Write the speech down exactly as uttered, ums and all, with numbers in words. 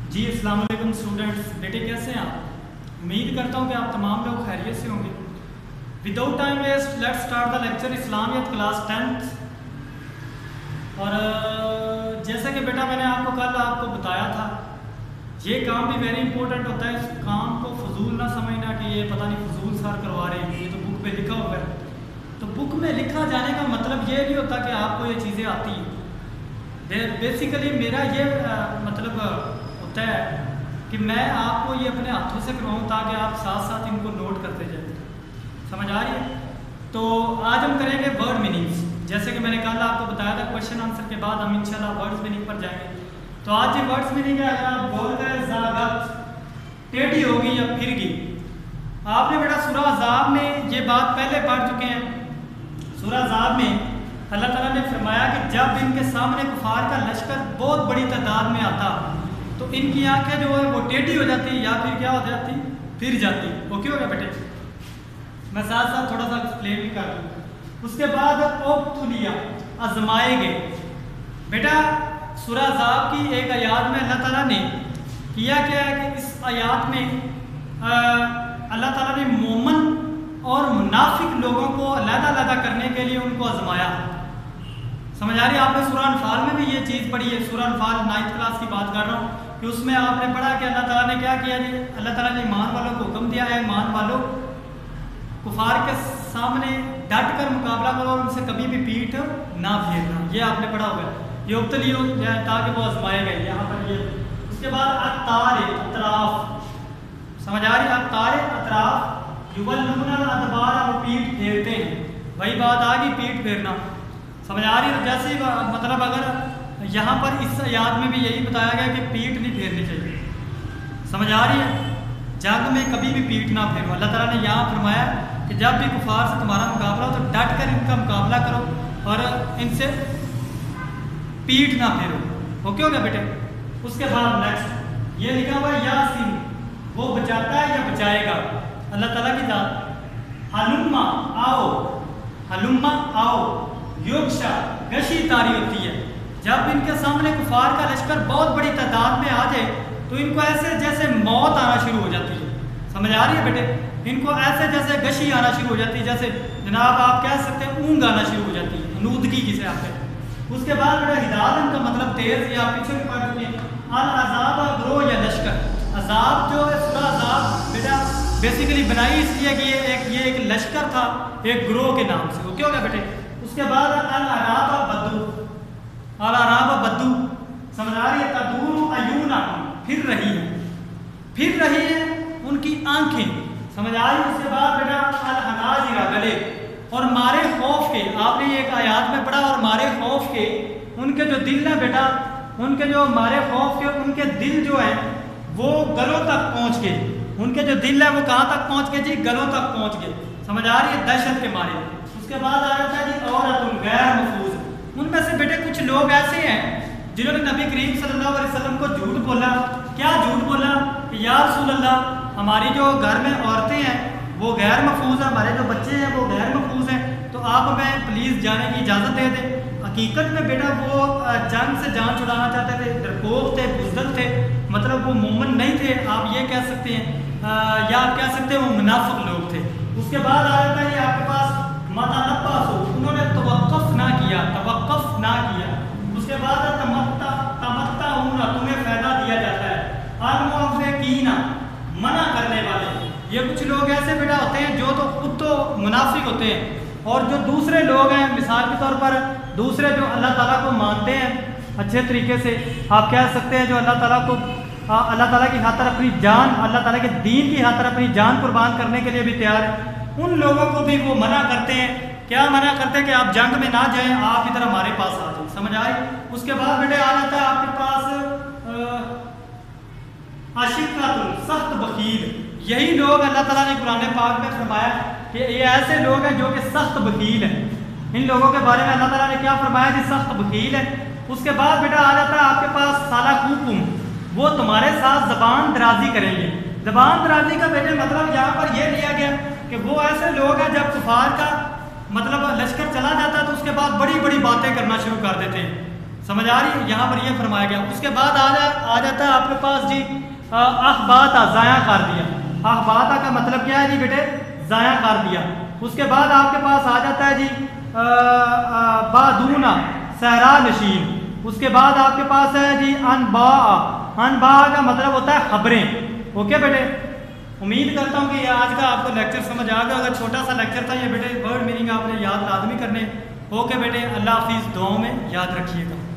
جی السلام علیکم اسٹوڈنٹس، بیٹے کیسے ہیں آپ؟ امید کرتا ہوں کہ آپ تمام لوگ خیریت سے ہوں گے۔ Without time waste let start the lecture Islamiat class tenth. اور جیسا کہ بیٹا میں نے آپ کو کل آپ کو بتایا تھا، یہ کام بھی ویری امپورٹنٹ ہوتا ہے۔ اس کام کو فضول نہ سمجھنا کہ یہ پتہ نہیں فضول سر کروا رہے ہیں، یہ تو بک میں لکھا ہوا ہے۔ تو بک میں لکھا جانے کا مطلب یہ نہیں ہوتا کہ آپ کو یہ چیزیں آتی ہیں۔ بیسیکلی میرا یہ مطلب ہوتا ہے کہ میں آپ کو یہ اپنے ہاتھوں سے کرواؤں تاکہ آپ ساتھ ساتھ ان کو نوٹ کرتے جائیں۔ سمجھ آ رہی ہے؟ تو آج ہم کریں گے ورڈ میننگس۔ جیسے کہ میں نے کل آپ کو بتایا تھا کوشچن آنسر کے بعد ہم انشاءاللہ ورڈز میننگ پر جائیں گے۔ تو آج یہ ورڈز میننگ ہے، اگر آپ بول کریں زاغت ٹیڑھی ہوگی یا پھر گی۔ آپ نے بیٹا سورہ احزاب میں یہ بات پہلے پڑھ چکے ہیں۔ سورہ احزاب میں اللہ تعالیٰ نے فرمایا کہ جب ان کے سامنے کفار کا لشکر بہت بڑی تعداد میں آتا تو ان کی آنکھیں جو ہے وہ ٹیڑھی ہو جاتی یا پھر کیا ہو جاتی، پھر جاتی۔ اوکے ہو گیا بیٹے؟ میں ساتھ ساتھ تھوڑا سا ایکسپلین بھی کر دوں۔ اس کے بعد اوبتلیا آزمائے گئے۔ بیٹا سورہ احزاب کی ایک آیات میں اللہ تعالیٰ نے کیا کیا ہے کہ اس آیات میں اللہ تعالیٰ نے مومن اور منافق لوگوں کو علیحدہ علیحدہ کرنے کے لیے ان کو آزمایا۔ سمجھ آ رہی ہے؟ آپ نے سورہ انفال میں بھی یہ چیز پڑھی ہے۔ سورہ انفال نائنتھ کلاس کی بات کر رہا ہوں کہ اس میں آپ نے پڑھا کہ اللہ تعالیٰ نے کیا کیا جی، اللہ تعالیٰ نے ایمان والوں کو حکم دیا ہے ایمان والوں کفار کے سامنے ڈٹ کر مقابلہ کرو اور ان سے کبھی بھی پیٹھ نہ پھیرنا۔ یہ آپ نے پڑھا ہوا ہے۔ یہ ابتلی ہو تاکہ وہ آزمائے گئے یہاں پر۔ یہ اس کے بعد اطار اطراف، سمجھ آ رہی ہے؟ اطار اطراف یولون الادبار، وہ پیٹھ پھیرتے ہیں۔ وہی بات آ گئی، پیٹھ پھیرنا۔ سمجھ آ رہی ہے؟ جیسے مطلب اگر یہاں پر اس آیات میں بھی یہی بتایا گیا کہ پیٹھ نہیں پھیرنی چاہیے۔ سمجھ آ رہی ہے؟ جنگ میں کبھی بھی پیٹھ نہ پھیرو۔ اللہ تعالیٰ نے یہاں فرمایا کہ جب بھی کفار سے تمہارا مقابلہ ہو تو ڈٹ کر ان کا مقابلہ کرو اور ان سے پیٹھ نہ پھیرو۔ اوکے ہو گیا بیٹے؟ اس کے بعد نیکسٹ یہ لکھا ہوا ہے یاسین، وہ بچاتا ہے یا بچائے گا، اللہ تعالیٰ کی ذات۔ ہلما آؤ، ہلما آؤ، یوگشا گشی تاری ہوتی ہے۔ جب ان کے سامنے کفار کا لشکر بہت بڑی تعداد میں آ جائے تو ان کو ایسے جیسے موت آنا شروع ہو جاتی ہے۔ سمجھ آ رہی ہے بیٹے؟ ان کو ایسے جیسے گشی آنا شروع ہو جاتی ہے، جیسے جناب آپ کہہ سکتے ہیں اونگ آنا شروع ہو جاتی ہے، نودگی جسے آپ کہتے ہیں۔ اس کے بعد بیٹا ہدایت ان کا مطلب تیز، یا پیچھے بھی پڑھ چکے ہیں۔ العذاب گروہ یا لشکر۔ عذاب جو ہے سورہ عذاب بیٹا بیسیکلی بنائی اس لیے کہ یہ ایک یہ ایک لشکر تھا ایک گروہ کے نام سے۔ اوکے ہو گیا بیٹے؟ اس کے بعد الاعراب بدو، الاعراب بدو، سمجھ آ رہی ہے؟ تدور عیونہم، پھر رہی ہے، پھر رہی ہے ان کی آنکھیں۔ سمجھ آ رہی ہے؟ اس کے بعد بیٹا الحناجر، گلے، اور مارے خوف کے۔ آپ نے یہ ایک آیات میں پڑھا، اور مارے خوف کے ان کے جو دل ہیں بیٹا، ان کے جو مارے خوف کے ان کے دل جو ہیں وہ گلوں تک پہنچ گئے۔ ان کے جو دل ہے وہ کہاں تک پہنچ گئے جی؟ گلوں تک پہنچ گئے۔ سمجھ آ رہی ہے؟ دہشت کے مارے۔ اس کے بعد آ رہا تھا جی عورت غیر محفوظ۔ ان میں سے بیٹے کچھ لوگ ایسے ہیں جنہوں نے نبی کریم صلی اللہ علیہ وسلم کو جھوٹ بولا۔ کیا جھوٹ بولا؟ کہ یا رسول اللہ ہماری جو گھر میں عورتیں ہیں وہ غیر محفوظ ہیں، ہمارے جو بچے ہیں وہ غیر محفوظ ہیں، تو آپ ہمیں پلیز جانے کی اجازت دے دیں۔ حقیقت میں بیٹا وہ جنگ سے جان چھڑانا چاہتے تھے، ڈرپوک تھے، بزدل تھے، مطلب وہ مومن نہیں تھے، آپ یہ کہہ سکتے ہیں، یا آپ کہہ سکتے ہیں وہ منافق لوگ تھے۔ اس کے بعد آ جاتا ہے آپ کے پاس متنبسو، انہوں نے توقف نہ کیا، توقف نہ کیا۔ اس کے بعد تمتا تمتا ہونا، تمہیں فائدہ دیا جاتا ہے۔ الموافقین، منع کرنے والے۔ یہ کچھ لوگ ایسے بیٹا ہوتے ہیں جو تو خود تو منافق ہوتے ہیں، اور جو دوسرے لوگ ہیں مثال کے طور پر دوسرے جو اللہ تعالیٰ کو مانتے ہیں اچھے طریقے سے، آپ کہہ سکتے ہیں جو اللہ تعالیٰ کو اللہ تعالیٰ کی خاطر اپنی جان، اللہ تعالیٰ کے دین کی خاطر اپنی جان قربان کرنے کے لیے بھی تیار ہیں، ان لوگوں کو بھی وہ منع کرتے ہیں۔ کیا منع کرتے ہیں؟ کہ آپ جنگ میں نہ جائیں، آپ ادھر ہمارے پاس آ جائیں۔ سمجھ آئی؟ اس کے بعد بیٹے آ جاتا ہے آپ کے پاس عاشقاتن، سخت بخیل۔ یہی لوگ اللہ تعالیٰ نے قرآن پاک میں فرمایا کہ یہ ایسے لوگ ہیں جو کہ سخت بخیل ہیں۔ ان لوگوں کے بارے میں اللہ تعالیٰ نے کیا فرمایا کہ سخت بخیل ہے۔ اس کے بعد بیٹا آ جاتا ہے آپ کے پاس سالکوکم، وہ تمہارے ساتھ زبان درازی کریں گے۔ زبان درازی کا بیٹے مطلب یہاں پر یہ لیا گیا کہ وہ ایسے لوگ ہیں جب کفار کا مطلب لشکر چلا جاتا ہے تو اس کے بعد بڑی بڑی باتیں کرنا شروع کر دیتے ہیں۔ سمجھ آ رہی ہے؟ یہاں پر یہ فرمایا گیا. اس کے بعد آ جا آ جاتا ہے آپ کے پاس جی اخباتا، ضائع کر دیا. اخباتا کا مطلب کیا ہے جی بیٹے؟ ضائع کر دیا. اس کے بعد آپ کے پاس آ جاتا ہے جی بادونا، صحرا نشین. اس کے بعد آپ کے پاس ہے جی انبا. انبا کا مطلب ہوتا ہے خبریں. اوکے بیٹے، امید کرتا ہوں کہ یہ آج کا آپ کو لیکچر سمجھ آ گیا. اگر چھوٹا سا لیکچر تھا یہ بیٹے، ورڈ میننگ آپ نے یاد لازمی کرنے. اوکے بیٹے، اللہ حافظ، دعاؤں میں یاد رکھیے گا.